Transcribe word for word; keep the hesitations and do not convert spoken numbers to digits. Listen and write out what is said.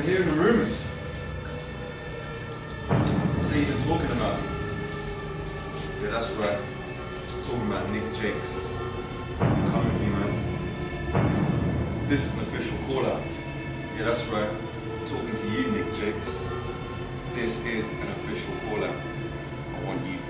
been hearing the rumours. So you've been talking about me. Yeah, that's right. Talking about Nick Jacques. I'm coming for you, man. This is an official call out. Yeah, that's right. Talking to you, Nick Jacques. This is an official call out. I want you